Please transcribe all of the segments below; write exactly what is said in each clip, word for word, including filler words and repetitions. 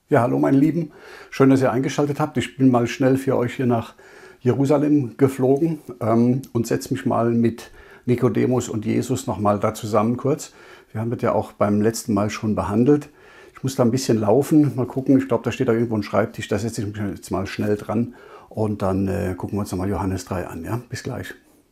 Ja, hallo meine Lieben, schön, dass ihr eingeschaltet habt. Ich bin mal schnell für euch hier nach Jerusalem geflogen ähm, und setze mich mal mit Nikodemus und Jesus nochmal da zusammen kurz. Wir haben das ja auch beim letzten Mal schon behandelt. Ich muss da ein bisschen laufen, mal gucken, ich glaube, da steht da irgendwo ein Schreibtisch, da setze ich mich jetzt mal schnell dran und dann äh, gucken wir uns nochmal Johannes drei an. Ja? Bis gleich.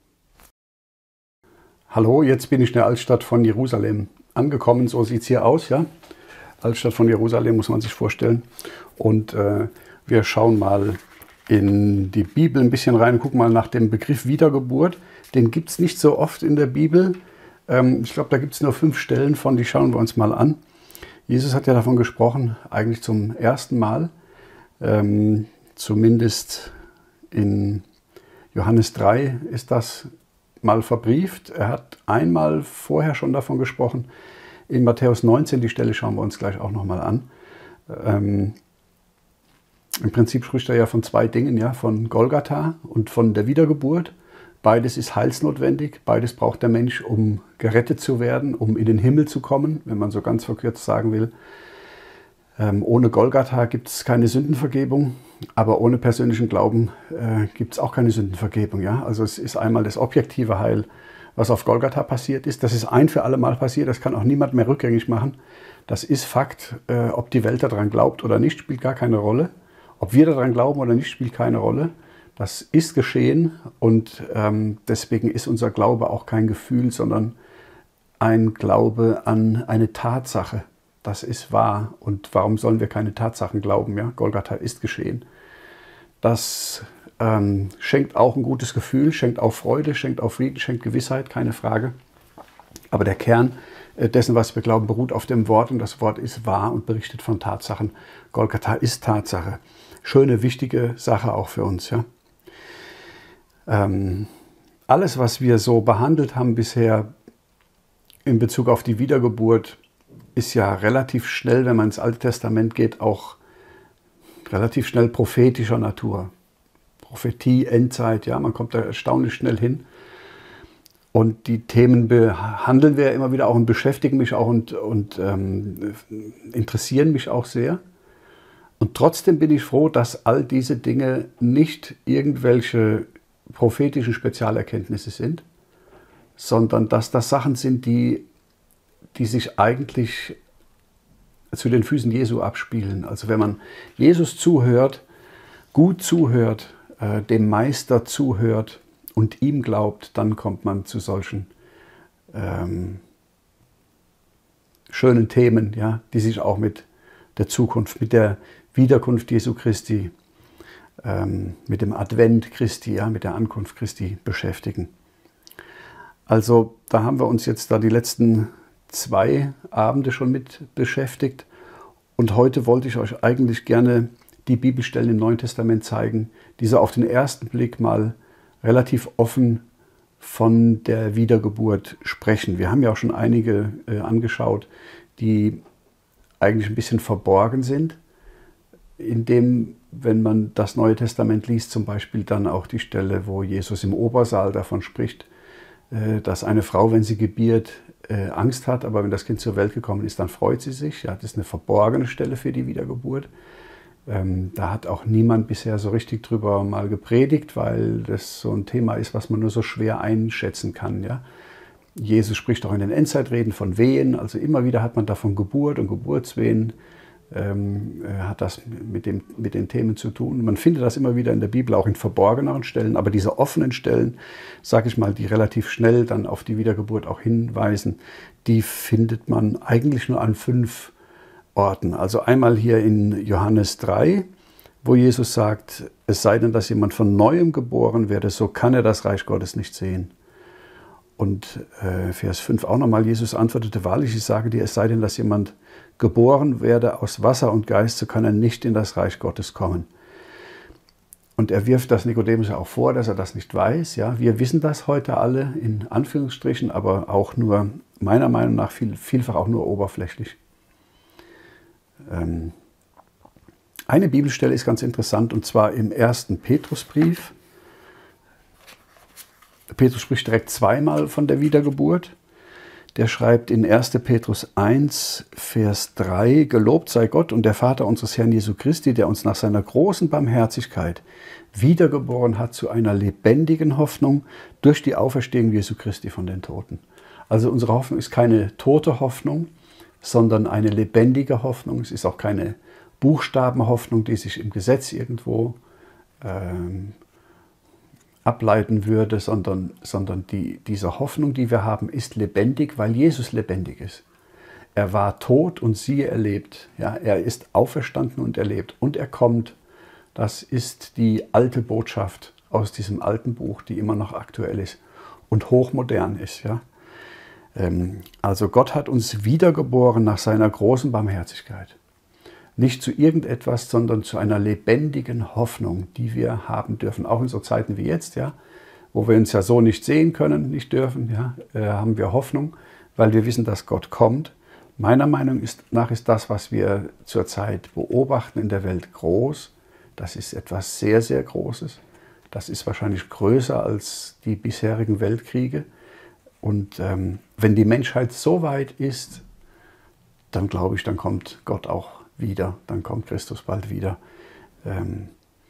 Hallo, jetzt bin ich in der Altstadt von Jerusalem angekommen, so sieht es hier aus, ja. Altstadt von Jerusalem muss man sich vorstellen. Und äh, wir schauen mal in die Bibel ein bisschen rein, gucken mal nach dem Begriff Wiedergeburt. Den gibt es nicht so oft in der Bibel. Ähm, ich glaube, da gibt es nur fünf Stellen von, die schauen wir uns mal an. Jesus hat ja davon gesprochen, eigentlich zum ersten Mal. Ähm, zumindest in Johannes drei ist das mal verbrieft. Er hat einmal vorher schon davon gesprochen. In Matthäus neunzehn, die Stelle schauen wir uns gleich auch nochmal an. Ähm, Im Prinzip spricht er ja von zwei Dingen, ja, von Golgatha und von der Wiedergeburt. Beides ist heilsnotwendig, beides braucht der Mensch, um gerettet zu werden, um in den Himmel zu kommen, wenn man so ganz verkürzt sagen will. Ähm, ohne Golgatha gibt es keine Sündenvergebung, aber ohne persönlichen Glauben äh, gibt es auch keine Sündenvergebung. Ja? Also es ist einmal das objektive Heil, was auf Golgatha passiert ist. Das ist ein für alle Mal passiert, das kann auch niemand mehr rückgängig machen. Das ist Fakt. Äh, ob die Welt daran glaubt oder nicht, spielt gar keine Rolle. Ob wir daran glauben oder nicht, spielt keine Rolle. Das ist geschehen und ähm, deswegen ist unser Glaube auch kein Gefühl, sondern ein Glaube an eine Tatsache. Das ist wahr. Und warum sollen wir keine Tatsachen glauben? Ja? Golgatha ist geschehen. Das ähm, schenkt auch ein gutes Gefühl, schenkt auch Freude, schenkt auch Frieden, schenkt Gewissheit, keine Frage. Aber der Kern äh, dessen, was wir glauben, beruht auf dem Wort und das Wort ist wahr und berichtet von Tatsachen. Golgatha ist Tatsache. Schöne, wichtige Sache auch für uns. Ja? Ähm, alles, was wir so behandelt haben bisher in Bezug auf die Wiedergeburt, ist ja relativ schnell, wenn man ins Alte Testament geht, auch relativ schnell prophetischer Natur. Prophetie, Endzeit, ja, man kommt da erstaunlich schnell hin. Und die Themen behandeln wir immer wieder auch und beschäftigen mich auch und, und ähm, interessieren mich auch sehr. Und trotzdem bin ich froh, dass all diese Dinge nicht irgendwelche prophetischen Spezialerkenntnisse sind, sondern dass das Sachen sind, die, die sich eigentlich zu den Füßen Jesu abspielen. Also wenn man Jesus zuhört, gut zuhört, äh, dem Meister zuhört und ihm glaubt, dann kommt man zu solchen ähm, schönen Themen, ja, die sich auch mit der Zukunft, mit der Wiederkunft Jesu Christi, ähm, mit dem Advent Christi, ja, mit der Ankunft Christi beschäftigen. Also da haben wir uns jetzt da die letzten zwei Abende schon mit beschäftigt und heute wollte ich euch eigentlich gerne die Bibelstellen im Neuen Testament zeigen, die so auf den ersten Blick mal relativ offen von der Wiedergeburt sprechen. Wir haben ja auch schon einige äh, angeschaut, die eigentlich ein bisschen verborgen sind, indem, wenn man das Neue Testament liest, zum Beispiel dann auch die Stelle, wo Jesus im Obersaal davon spricht, äh, dass eine Frau, wenn sie gebiert, äh, Angst hat, aber wenn das Kind zur Welt gekommen ist, dann freut sie sich. Ja, das ist eine verborgene Stelle für die Wiedergeburt. Ähm, da hat auch niemand bisher so richtig drüber mal gepredigt, weil das so ein Thema ist, was man nur so schwer einschätzen kann. Ja? Jesus spricht auch in den Endzeitreden von Wehen, also immer wieder hat man da von Geburt und Geburtswehen, ähm, hat das mit, dem, mit den Themen zu tun. Man findet das immer wieder in der Bibel, auch in verborgeneren Stellen, aber diese offenen Stellen, sage ich mal, die relativ schnell dann auf die Wiedergeburt auch hinweisen, die findet man eigentlich nur an fünf Orten. Also einmal hier in Johannes drei, wo Jesus sagt, es sei denn, dass jemand von Neuem geboren werde, so kann er das Reich Gottes nicht sehen. Und äh, Vers fünf auch nochmal, Jesus antwortete, wahrlich, ich sage dir, es sei denn, dass jemand geboren werde aus Wasser und Geist, so kann er nicht in das Reich Gottes kommen. Und er wirft das Nikodemus auch vor, dass er das nicht weiß. Ja, wir wissen das heute alle, in Anführungsstrichen, aber auch nur, meiner Meinung nach, viel, vielfach auch nur oberflächlich. Ähm, eine Bibelstelle ist ganz interessant, und zwar im ersten Petrusbrief. Petrus spricht direkt zweimal von der Wiedergeburt. der schreibt in erster Petrus eins, Vers drei, Gelobt sei Gott und der Vater unseres Herrn Jesu Christi, der uns nach seiner großen Barmherzigkeit wiedergeboren hat zu einer lebendigen Hoffnung durch die Auferstehung Jesu Christi von den Toten. Also unsere Hoffnung ist keine tote Hoffnung, sondern eine lebendige Hoffnung. Es ist auch keine Buchstabenhoffnung, die sich im Gesetz irgendwo ähm, ableiten würde, sondern, sondern die, diese Hoffnung, die wir haben, ist lebendig, weil Jesus lebendig ist. Er war tot und siehe, er lebt. Ja, er ist auferstanden und er lebt. Und er kommt. Das ist die alte Botschaft aus diesem alten Buch, die immer noch aktuell ist und hochmodern ist. Ja? Ähm, also Gott hat uns wiedergeboren nach seiner großen Barmherzigkeit. Nicht zu irgendetwas, sondern zu einer lebendigen Hoffnung, die wir haben dürfen. Auch in so Zeiten wie jetzt, ja, wo wir uns ja so nicht sehen können, nicht dürfen, ja, äh, haben wir Hoffnung, weil wir wissen, dass Gott kommt. Meiner Meinung nach ist das, was wir zurzeit beobachten in der Welt, groß. Das ist etwas sehr, sehr Großes. Das ist wahrscheinlich größer als die bisherigen Weltkriege. Und ähm, wenn die Menschheit so weit ist, dann glaube ich, dann kommt Gott auch wieder, dann kommt Christus bald wieder. Ähm,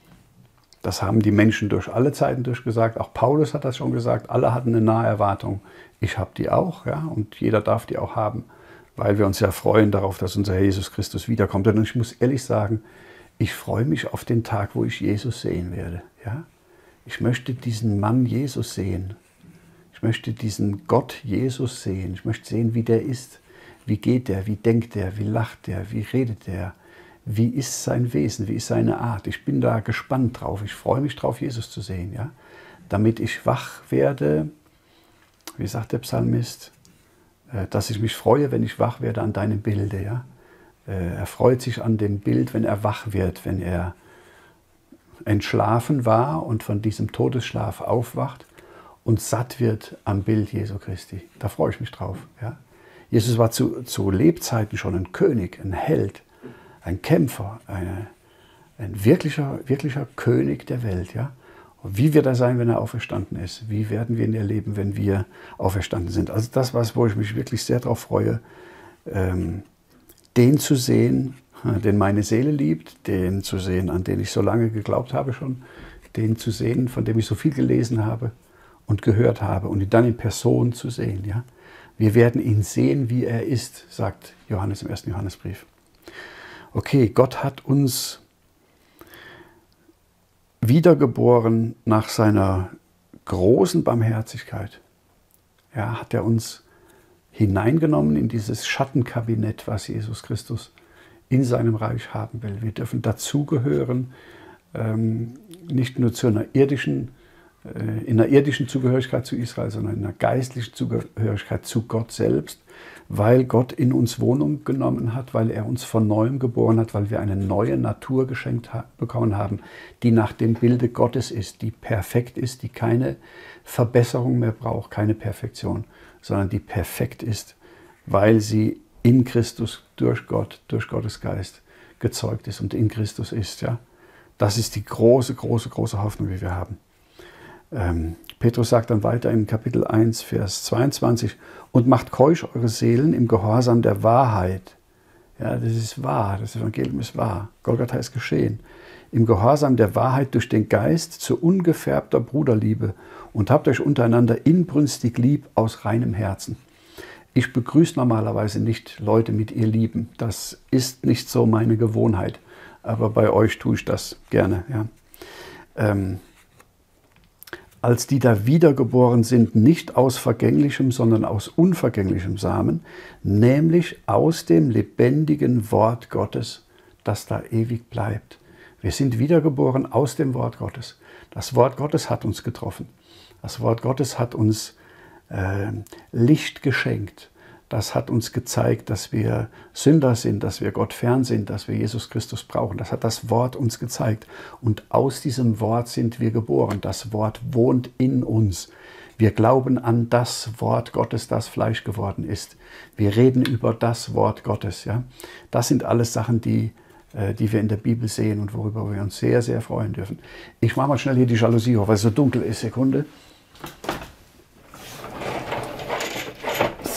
das haben die Menschen durch alle Zeiten durchgesagt. Auch Paulus hat das schon gesagt. Alle hatten eine nahe Erwartung. Ich habe die auch, ja, und jeder darf die auch haben, weil wir uns ja freuen darauf, dass unser Herr Jesus Christus wiederkommt. Und ich muss ehrlich sagen, ich freue mich auf den Tag, wo ich Jesus sehen werde. Ja? Ich möchte diesen Mann Jesus sehen. Ich möchte diesen Gott Jesus sehen. Ich möchte sehen, wie der ist. Wie geht der? Wie denkt der? Wie lacht der? Wie redet der? Wie ist sein Wesen? Wie ist seine Art? Ich bin da gespannt drauf. Ich freue mich drauf, Jesus zu sehen. Ja? Damit ich wach werde, wie sagt der Psalmist, dass ich mich freue, wenn ich wach werde an deinem Bilde. Ja? Er freut sich an dem Bild, wenn er wach wird, wenn er entschlafen war und von diesem Todesschlaf aufwacht und satt wird am Bild Jesu Christi. Da freue ich mich drauf. Ja? Jesus war zu, zu Lebzeiten schon ein König, ein Held, ein Kämpfer, eine, ein wirklicher, wirklicher König der Welt. Ja? Und wie wird er sein, wenn er auferstanden ist? Wie werden wir ihn erleben, wenn wir auferstanden sind? Also das, was, wo ich mich wirklich sehr darauf freue, ähm, den zu sehen, den meine Seele liebt, den zu sehen, an den ich so lange geglaubt habe schon, den zu sehen, von dem ich so viel gelesen habe und gehört habe und ihn dann in Person zu sehen. Ja? Wir werden ihn sehen, wie er ist, sagt Johannes im ersten Johannesbrief. Okay, Gott hat uns wiedergeboren nach seiner großen Barmherzigkeit. Ja, hat er uns hineingenommen in dieses Schattenkabinett, was Jesus Christus in seinem Reich haben will. Wir dürfen dazugehören, ähm, nicht nur zu einer irdischen, äh, in einer irdischen Zugehörigkeit zu Israel, sondern in einer geistlichen Zugehörigkeit zu Gott selbst, weil Gott in uns Wohnung genommen hat, weil er uns von Neuem geboren hat, weil wir eine neue Natur geschenkt ha- bekommen haben, die nach dem Bilde Gottes ist, die perfekt ist, die keine Verbesserung mehr braucht, keine Perfektion, sondern die perfekt ist, weil sie in Christus, durch Gott, durch Gottes Geist gezeugt ist und in Christus ist. Ja? Das ist die große, große, große Hoffnung, die wir haben. Ähm, Petrus sagt dann weiter in Kapitel eins, Vers zweiundzwanzig, und macht keusch eure Seelen im Gehorsam der Wahrheit. Ja, das ist wahr, das Evangelium ist wahr. Golgatha ist geschehen. Im Gehorsam der Wahrheit durch den Geist zu ungefärbter Bruderliebe und habt euch untereinander inbrünstig lieb aus reinem Herzen. Ich begrüße normalerweise nicht Leute mit ihr lieben. Das ist nicht so meine Gewohnheit. Aber bei euch tue ich das gerne. Ja. Ähm, als die da wiedergeboren sind, nicht aus vergänglichem, sondern aus unvergänglichem Samen, nämlich aus dem lebendigen Wort Gottes, das da ewig bleibt. Wir sind wiedergeboren aus dem Wort Gottes. Das Wort Gottes hat uns getroffen. Das Wort Gottes hat uns äh, Licht geschenkt. Das hat uns gezeigt, dass wir Sünder sind, dass wir Gott fern sind, dass wir Jesus Christus brauchen. Das hat das Wort uns gezeigt. Und aus diesem Wort sind wir geboren. Das Wort wohnt in uns. Wir glauben an das Wort Gottes, das Fleisch geworden ist. Wir reden über das Wort Gottes. Ja? Das sind alles Sachen, die, äh, die wir in der Bibel sehen und worüber wir uns sehr, sehr freuen dürfen. Ich mache mal schnell hier die Jalousie hoch, weil es so dunkel ist. Sekunde.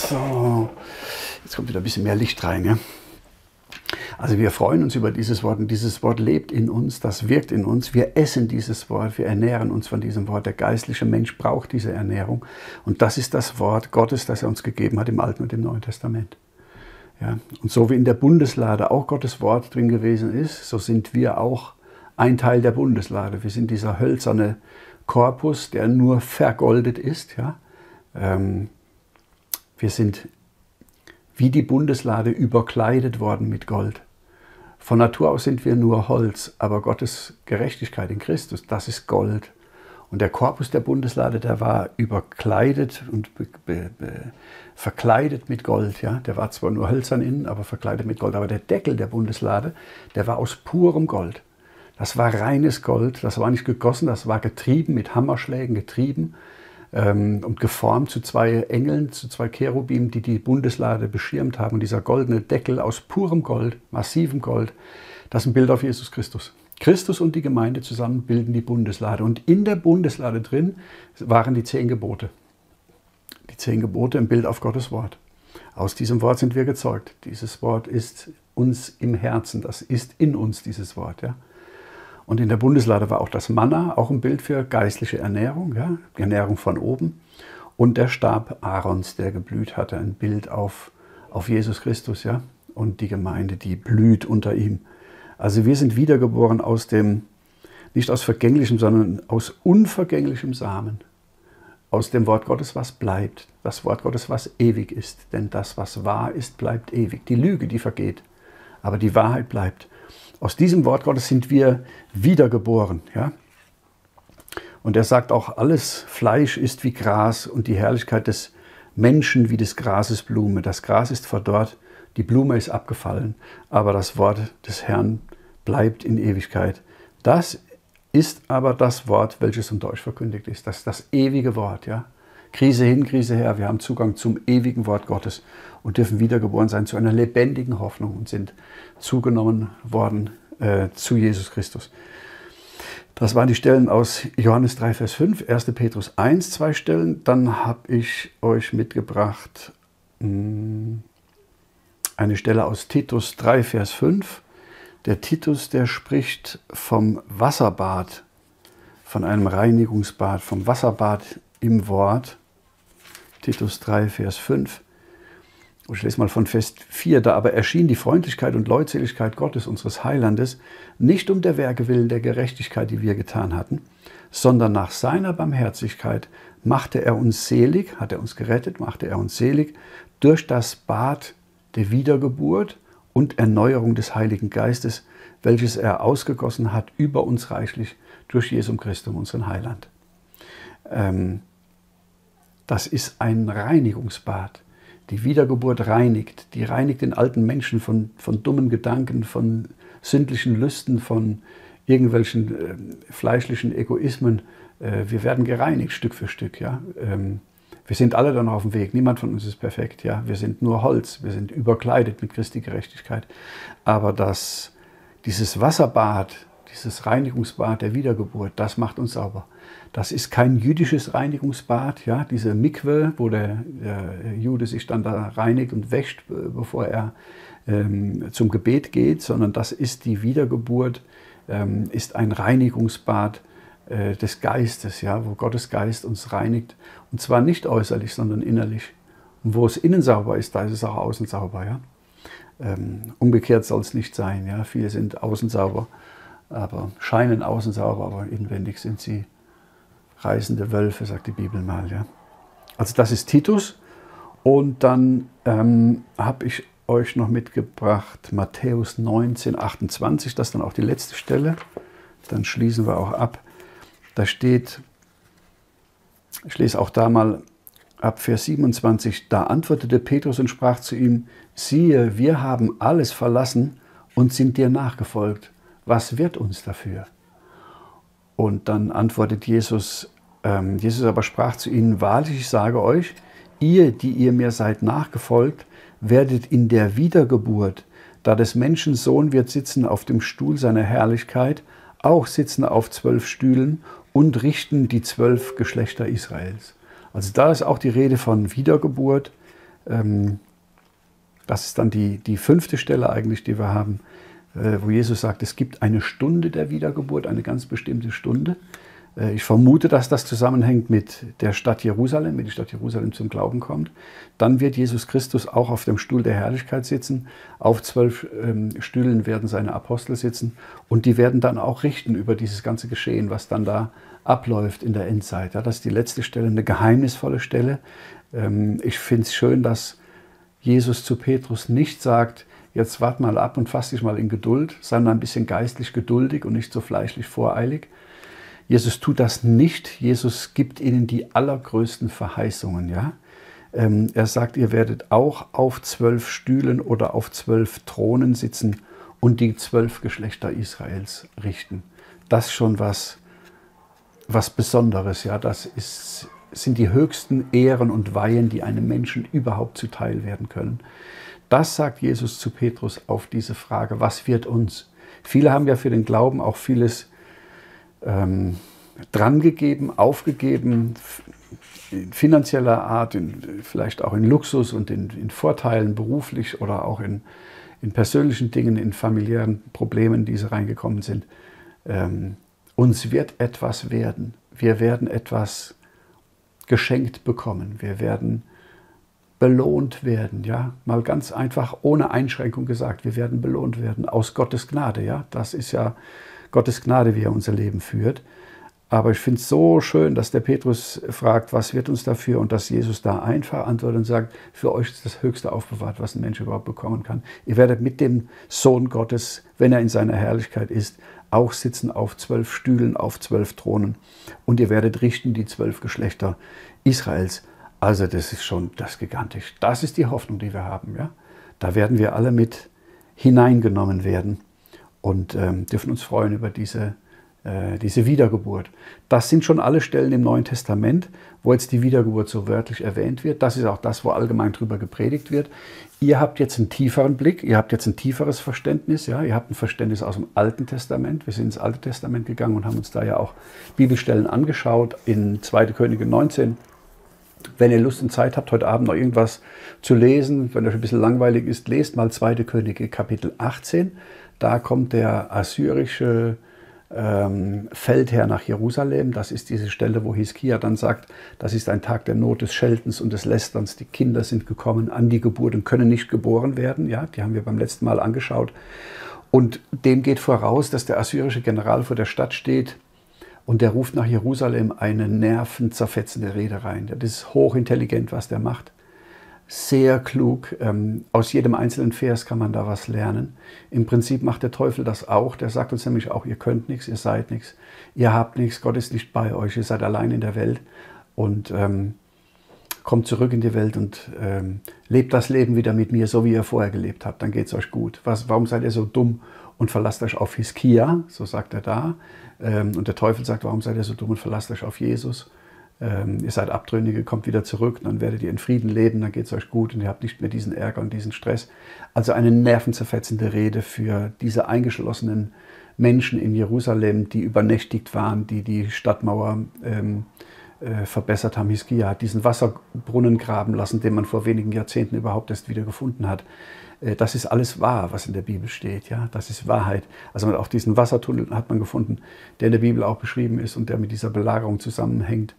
So, jetzt kommt wieder ein bisschen mehr Licht rein. Ja? Also wir freuen uns über dieses Wort und dieses Wort lebt in uns, das wirkt in uns. Wir essen dieses Wort, wir ernähren uns von diesem Wort. Der geistliche Mensch braucht diese Ernährung und das ist das Wort Gottes, das er uns gegeben hat im Alten und im Neuen Testament. Ja? Und so wie in der Bundeslade auch Gottes Wort drin gewesen ist, so sind wir auch ein Teil der Bundeslade. Wir sind dieser hölzerne Korpus, der nur vergoldet ist. Ja? Ähm, wir sind wie die Bundeslade überkleidet worden mit Gold. Von Natur aus sind wir nur Holz, aber Gottes Gerechtigkeit in Christus, das ist Gold. Und der Korpus der Bundeslade, der war überkleidet und be, be, be, verkleidet mit Gold. Ja? Der war zwar nur hölzern innen, aber verkleidet mit Gold. Aber der Deckel der Bundeslade, der war aus purem Gold. Das war reines Gold, das war nicht gegossen, das war getrieben, mit Hammerschlägen getrieben ähm, und geformt zu zwei Engeln, zu zwei Cherubim, die die Bundeslade beschirmt haben. Und dieser goldene Deckel aus purem Gold, massivem Gold, das ist ein Bild auf Jesus Christus. Christus und die Gemeinde zusammen bilden die Bundeslade. Und in der Bundeslade drin waren die zehn Gebote. Die zehn Gebote im Bild auf Gottes Wort. Aus diesem Wort sind wir gezeugt. Dieses Wort ist uns im Herzen, das ist in uns, dieses Wort. Ja? Und in der Bundeslade war auch das Manna, auch ein Bild für geistliche Ernährung, ja? Ernährung von oben. Und der Stab Aarons, der geblüht hatte, ein Bild auf, auf Jesus Christus, ja? Und die Gemeinde, die blüht unter ihm. Also wir sind wiedergeboren aus dem, nicht aus vergänglichem, sondern aus unvergänglichem Samen. Aus dem Wort Gottes, was bleibt. Das Wort Gottes, was ewig ist. Denn das, was wahr ist, bleibt ewig. Die Lüge, die vergeht. Aber die Wahrheit bleibt. Aus diesem Wort Gottes sind wir wiedergeboren. Ja? Und er sagt auch, alles Fleisch ist wie Gras und die Herrlichkeit des Menschen wie des Grases Blume. Das Gras ist verdorrt, die Blume ist abgefallen, aber das Wort des Herrn bleibt in Ewigkeit. Das ist aber das Wort, welches unter euch verkündigt ist. Das ist das ewige Wort. Ja? Krise hin, Krise her. Wir haben Zugang zum ewigen Wort Gottes und dürfen wiedergeboren sein zu einer lebendigen Hoffnung und sind zugenommen worden äh, zu Jesus Christus. Das waren die Stellen aus Johannes drei, Vers fünf, erster Petrus eins, zwei Stellen. Dann habe ich euch mitgebracht mh, eine Stelle aus Titus drei, Vers fünf. Der Titus, der spricht vom Wasserbad, von einem Reinigungsbad, vom Wasserbad im Wort. Titus drei, Vers fünf. Ich lese mal von Vers vier. Da aber erschien die Freundlichkeit und Leutseligkeit Gottes, unseres Heilandes, nicht um der Werke willen der Gerechtigkeit, die wir getan hatten, sondern nach seiner Barmherzigkeit machte er uns selig, hat er uns gerettet, machte er uns selig, durch das Bad der Wiedergeburt und Erneuerung des Heiligen Geistes, welches er ausgegossen hat über uns reichlich durch Jesum Christum, unseren Heiland. Ähm, das ist ein Reinigungsbad. Die Wiedergeburt reinigt. Die reinigt den alten Menschen von, von dummen Gedanken, von sündlichen Lüsten, von irgendwelchen äh, fleischlichen Egoismen. Äh, wir werden gereinigt Stück für Stück. Ja? Ähm, wir sind alle dann auf dem Weg. Niemand von uns ist perfekt. Ja? Wir sind nur Holz. Wir sind überkleidet mit Christi Gerechtigkeit. Aber das, dieses Wasserbad, dieses Reinigungsbad der Wiedergeburt, das macht uns sauber. Das ist kein jüdisches Reinigungsbad, ja, diese Mikwe, wo der, der Jude sich dann da reinigt und wäscht, bevor er ähm, zum Gebet geht, sondern das ist die Wiedergeburt, ähm, ist ein Reinigungsbad äh, des Geistes, ja, wo Gottes Geist uns reinigt. Und zwar nicht äußerlich, sondern innerlich. Und wo es innen sauber ist, da ist es auch außen sauber. Ja. Ähm, umgekehrt soll es nicht sein. Ja. Viele sind außen sauber, aber scheinen außen sauber, aber inwendig sind sie reißende Wölfe, sagt die Bibel mal. Ja. Also das ist Titus. Und dann ähm, habe ich euch noch mitgebracht Matthäus neunzehn, achtundzwanzig. Das ist dann auch die letzte Stelle. Dann schließen wir auch ab. Da steht, ich lese auch da mal ab Vers siebenundzwanzig. Da antwortete Petrus und sprach zu ihm, siehe, wir haben alles verlassen und sind dir nachgefolgt. Was wird uns dafür? Und dann antwortet Jesus, ähm, Jesus aber sprach zu ihnen, wahrlich, ich sage euch, ihr, die ihr mir seid nachgefolgt, werdet in der Wiedergeburt, da des Menschen Sohn wird sitzen auf dem Stuhl seiner Herrlichkeit, auch sitzen auf zwölf Stühlen und richten die zwölf Geschlechter Israels. Also da ist auch die Rede von Wiedergeburt, Ähm, das ist dann die, die fünfte Stelle eigentlich, die wir haben, äh, wo Jesus sagt, es gibt eine Stunde der Wiedergeburt, eine ganz bestimmte Stunde. Ich vermute, dass das zusammenhängt mit der Stadt Jerusalem, wenn die Stadt Jerusalem zum Glauben kommt. Dann wird Jesus Christus auch auf dem Stuhl der Herrlichkeit sitzen. Auf zwölf ähm, Stühlen werden seine Apostel sitzen und die werden dann auch richten über dieses ganze Geschehen, was dann da abläuft in der Endzeit. Ja, das ist die letzte Stelle, eine geheimnisvolle Stelle. Ähm, ich finde es schön, dass Jesus zu Petrus nicht sagt, jetzt wart mal ab und fass dich mal in Geduld, sondern ein bisschen geistlich geduldig und nicht so fleischlich voreilig. Jesus tut das nicht. Jesus gibt ihnen die allergrößten Verheißungen. Ja? Ähm, er sagt, ihr werdet auch auf zwölf Stühlen oder auf zwölf Thronen sitzen und die zwölf Geschlechter Israels richten. Das ist schon was, was Besonderes. Ja? Das ist, sind die höchsten Ehren und Weihen, die einem Menschen überhaupt zuteil werden können. Das sagt Jesus zu Petrus auf diese Frage, was wird uns? Viele haben ja für den Glauben auch vieles Ähm, drangegeben, aufgegeben, in finanzieller Art, in, vielleicht auch in Luxus und in, in Vorteilen beruflich oder auch in, in persönlichen Dingen, in familiären Problemen, die sie reingekommen sind. Ähm, uns wird etwas werden. Wir werden etwas geschenkt bekommen. Wir werden belohnt werden. Ja? Mal ganz einfach, ohne Einschränkung gesagt, wir werden belohnt werden aus Gottes Gnade. Ja? Das ist ja Gottes Gnade, wie er unser Leben führt. Aber ich finde es so schön, dass der Petrus fragt, was wird uns dafür? Und dass Jesus da einfach antwortet und sagt, für euch ist das Höchste aufbewahrt, was ein Mensch überhaupt bekommen kann. Ihr werdet mit dem Sohn Gottes, wenn er in seiner Herrlichkeit ist, auch sitzen auf zwölf Stühlen, auf zwölf Thronen. Und ihr werdet richten die zwölf Geschlechter Israels. Also das ist schon das ist gigantisch. Das ist die Hoffnung, die wir haben. Ja? Da werden wir alle mit hineingenommen werden. Und ähm, dürfen uns freuen über diese, äh, diese Wiedergeburt. Das sind schon alle Stellen im Neuen Testament, wo jetzt die Wiedergeburt so wörtlich erwähnt wird. Das ist auch das, wo allgemein drüber gepredigt wird. Ihr habt jetzt einen tieferen Blick, ihr habt jetzt ein tieferes Verständnis. Ja? Ihr habt ein Verständnis aus dem Alten Testament. Wir sind ins Alte Testament gegangen und haben uns da ja auch Bibelstellen angeschaut in zweite Könige neunzehn. Wenn ihr Lust und Zeit habt, heute Abend noch irgendwas zu lesen, wenn euch ein bisschen langweilig ist, lest mal zweite Könige Kapitel achtzehn. Da kommt der assyrische ähm, Feldherr nach Jerusalem. Das ist diese Stelle, wo Hiskia dann sagt, das ist ein Tag der Not, des Scheltens und des Lästerns. Die Kinder sind gekommen an die Geburt und können nicht geboren werden. Ja, die haben wir beim letzten Mal angeschaut. Und dem geht voraus, dass der assyrische General vor der Stadt steht und der ruft nach Jerusalem eine nervenzerfetzende Rede rein. Das ist hochintelligent, was der macht. Sehr klug. Ähm, aus jedem einzelnen Vers kann man da was lernen. Im Prinzip macht der Teufel das auch. Der sagt uns nämlich auch, ihr könnt nichts, ihr seid nichts, ihr habt nichts, Gott ist nicht bei euch, ihr seid allein in der Welt. Und ähm, kommt zurück in die Welt und ähm, lebt das Leben wieder mit mir, so wie ihr vorher gelebt habt. Dann geht es euch gut. Was, warum seid ihr so dumm und verlasst euch auf Hiskia? So sagt er da. Ähm, und der Teufel sagt, warum seid ihr so dumm und verlasst euch auf Jesus? Ähm, ihr seid Abtrünnige, kommt wieder zurück, dann werdet ihr in Frieden leben, dann geht es euch gut und ihr habt nicht mehr diesen Ärger und diesen Stress. Also eine nervenzerfetzende Rede für diese eingeschlossenen Menschen in Jerusalem, die übernächtigt waren, die die Stadtmauer ähm, äh, verbessert haben. Hiskia hat diesen Wasserbrunnen graben lassen, den man vor wenigen Jahrzehnten überhaupt erst wieder gefunden hat. Äh, das ist alles wahr, was in der Bibel steht. Ja? Das ist Wahrheit. Also auch diesen Wassertunnel hat man gefunden, der in der Bibel auch beschrieben ist und der mit dieser Belagerung zusammenhängt.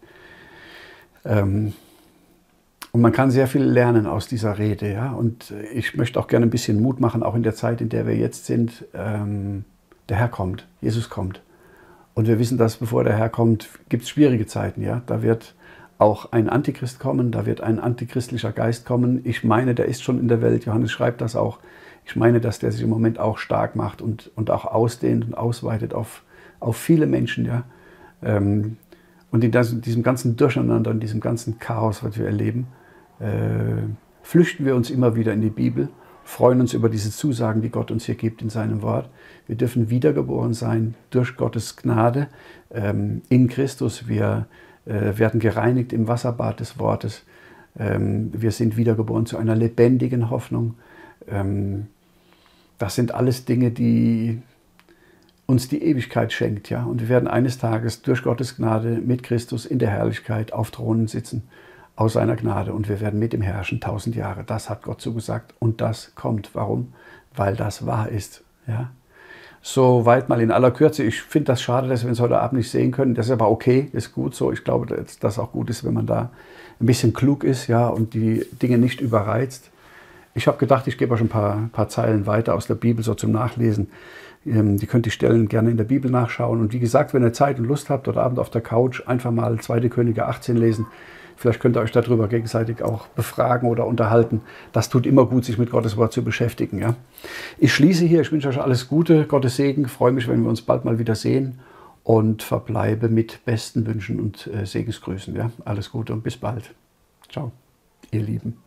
Ähm, und man kann sehr viel lernen aus dieser Rede. Ja? Und ich möchte auch gerne ein bisschen Mut machen, auch in der Zeit, in der wir jetzt sind. Ähm, der Herr kommt, Jesus kommt. Und wir wissen, dass bevor der Herr kommt, gibt es schwierige Zeiten. Ja? Da wird auch ein Antichrist kommen, da wird ein antichristlicher Geist kommen. Ich meine, der ist schon in der Welt. Johannes schreibt das auch. Ich meine, dass der sich im Moment auch stark macht und, und auch ausdehnt und ausweitet auf, auf viele Menschen. Ja? Ähm, Und in, das, in diesem ganzen Durcheinander, in diesem ganzen Chaos, was wir erleben, äh, flüchten wir uns immer wieder in die Bibel, freuen uns über diese Zusagen, die Gott uns hier gibt in seinem Wort. Wir dürfen wiedergeboren sein durch Gottes Gnade ähm, in Christus. Wir äh, werden gereinigt im Wasserbad des Wortes. Ähm, wir sind wiedergeboren zu einer lebendigen Hoffnung. Ähm, das sind alles Dinge, die uns die Ewigkeit schenkt. Ja? Und wir werden eines Tages durch Gottes Gnade mit Christus in der Herrlichkeit auf Thronen sitzen. aus seiner Gnade und wir werden mit ihm herrschen tausend Jahre. Das hat Gott zugesagt und das kommt. Warum? Weil das wahr ist. Ja? Soweit mal in aller Kürze. Ich finde das schade, dass wir uns heute Abend nicht sehen können. Das ist aber okay, ist gut so. Ich glaube, dass das auch gut ist, wenn man da ein bisschen klug ist, ja, und die Dinge nicht überreizt. Ich habe gedacht, ich gebe euch ein paar, paar Zeilen weiter aus der Bibel so zum Nachlesen. Ähm, die könnt ihr Stellen gerne in der Bibel nachschauen. Und wie gesagt, wenn ihr Zeit und Lust habt, heute Abend auf der Couch einfach mal zweite Könige achtzehn lesen. Vielleicht könnt ihr euch darüber gegenseitig auch befragen oder unterhalten. Das tut immer gut, sich mit Gottes Wort zu beschäftigen. Ja? Ich schließe hier. Ich wünsche euch alles Gute, Gottes Segen. Ich freue mich, wenn wir uns bald mal wieder sehen. Und verbleibe mit besten Wünschen und äh, Segensgrüßen. Ja? Alles Gute und bis bald. Ciao, ihr Lieben.